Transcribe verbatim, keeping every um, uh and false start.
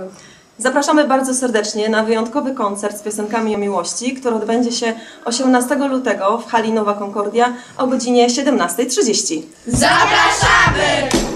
Zapraszamy bardzo serdecznie na wyjątkowy koncert z piosenkami o miłości, który odbędzie się osiemnastego lutego w hali Nowa Concordia o godzinie siedemnastej trzydzieści. Zapraszamy!